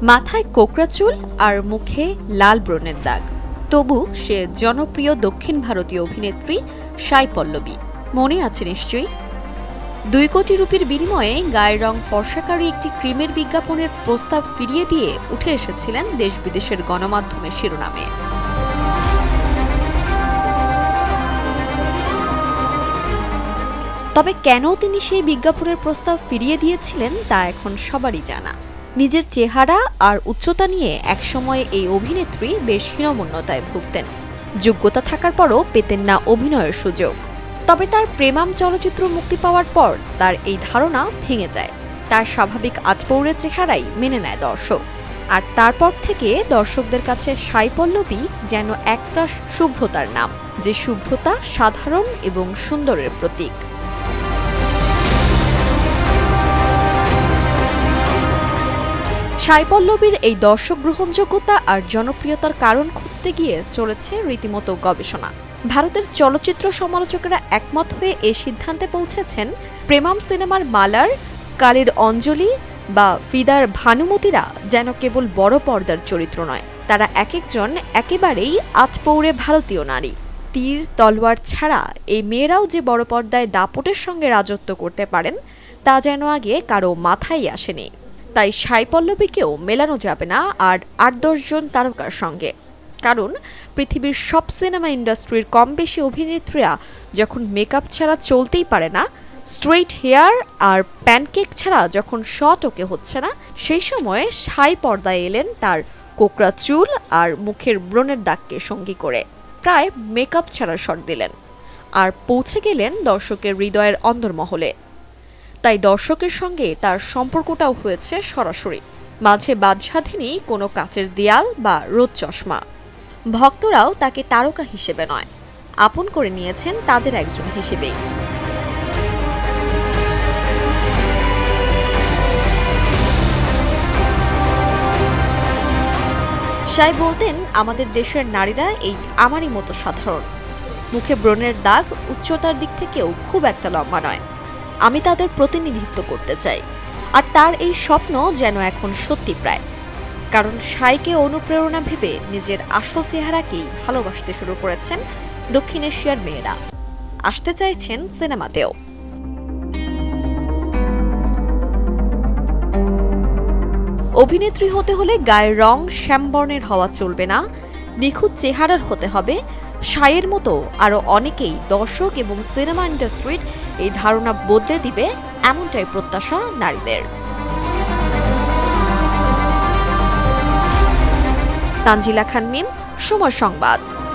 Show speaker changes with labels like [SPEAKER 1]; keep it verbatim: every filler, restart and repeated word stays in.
[SPEAKER 1] মাথায় কোকড়া চুল আর মুখে লাল ব্রণের দাগ, তবু সে জনপ্রিয় দক্ষিণ ভারতীয় অভিনেত্রী সাই পল্লবী। মনে আছে নিশ্চয়ই, দুই কোটি রুপির বিনিময়ে গায়ের রং ফর্সাকারী একটি ক্রিমের বিজ্ঞাপনের প্রস্তাব ফিরিয়ে দিয়ে উঠে এসেছিলেন দেশ বিদেশের গণমাধ্যমের শিরোনামে। তবে কেন তিনি সেই বিজ্ঞাপনের প্রস্তাব ফিরিয়ে দিয়েছিলেন তা এখন সবারই জানা। নিজের চেহারা আর উচ্চতা নিয়ে একসময় এই অভিনেত্রী বেশ হীনমন্যতায় ভুগতেন। যোগ্যতা থাকার পরও পেতেন না অভিনয়ের সুযোগ। তবে তার প্রেমাম চলচ্চিত্র মুক্তি পাওয়ার পর তার এই ধারণা ভেঙে যায়। তার স্বাভাবিক আজপৌরে চেহারাই মেনে নেয় দর্শক, আর তারপর থেকে দর্শকদের কাছে সাই পল্লবী যেন একটা শুভ্রতার নাম, যে শুভ্রতা সাধারণ এবং সুন্দরের প্রতীক। সাই পল্লবীর এই দর্শক গ্রহণযোগ্যতা আর জনপ্রিয়তার কারণ খুঁজতে গিয়ে চলেছে রীতিমতো গবেষণা। ভারতের চলচ্চিত্র সমালোচকেরা একমত হয়ে এই সিদ্ধান্তে পৌঁছেছেন, প্রেমাম সিনেমার মালার, কালের অঞ্জলি বা ফিদার ভানুমতিরা যেন কেবল বড় পর্দার চরিত্র নয়, তারা এক একজন একেবারেই আতপৌরে ভারতীয় নারী। তীর তলোয়ার ছাড়া এই মেয়েরাও যে বড় পর্দায় দাপটের সঙ্গে রাজত্ব করতে পারেন তা যেন আগে কারো মাথায় আসেনি। তাই সাই পল্লবীকেও মেলানো যাবে না আর আট দশ জন তারকার সঙ্গে, কারণ পৃথিবীর সব সিনেমা ইন্ডাস্ট্রির কম বেশি অভিনেত্রীরা যখন মেকআপ ছাড়া চলতেই পারে না, স্ট্রেইট হেয়ার আর প্যানকেক ছাড়া যখন শট ওকে হচ্ছে না, সেই সময়ে সাই পর্দায় এলেন তার কোকড়া চুল আর মুখের ব্রণের দাগকে সঙ্গী করে। প্রায় মেকআপ ছাড়া শট দিলেন আর পৌঁছে গেলেন দর্শকের হৃদয়ের অন্দরমহলে। তাই দর্শকের সঙ্গে তার সম্পর্কটাও হয়েছে সরাসরি, মাঝে বাদসাধীনি কোনো কাচের দেয়াল বা রোদ চশমা। ভক্তরাও তাকে তারকা হিসেবে নয়, আপন করে নিয়েছেন তাদের একজন হিসেবেই। সাই বলতেন, আমাদের দেশের নারীরা এই আমারই মতো সাধারণ, মুখে ব্রণের দাগ উচ্চতার দিক থেকেও খুব একটা লম্বা নয়। আমি তাদের প্রতিনিধিত্ব করতে চাই, আর তার এই স্বপ্ন যেন এখন সত্যি প্রায়। কারণ সাইকে অনুপ্রেরণা ভেবে নিজের আসল চেহারাকেই ভালোবাসতে শুরু করেছেন দক্ষিণ এশিয়ার মেয়েরা, আসতে চাইছেন সিনেমাতেও। অভিনেত্রী হতে হলে গায়ের রং শ্যামবর্ণের হওয়া চলবে না, নিখুঁত চেহারার হতে হবে। সাইয়ের মতো আরো অনেকেই দর্শক এবং সিনেমা ইন্ডাস্ট্রির এই ধারণা বদলে দিবে, এমনটাই প্রত্যাশা নারীদের। তানজিলা খান মিম, সময় সংবাদ।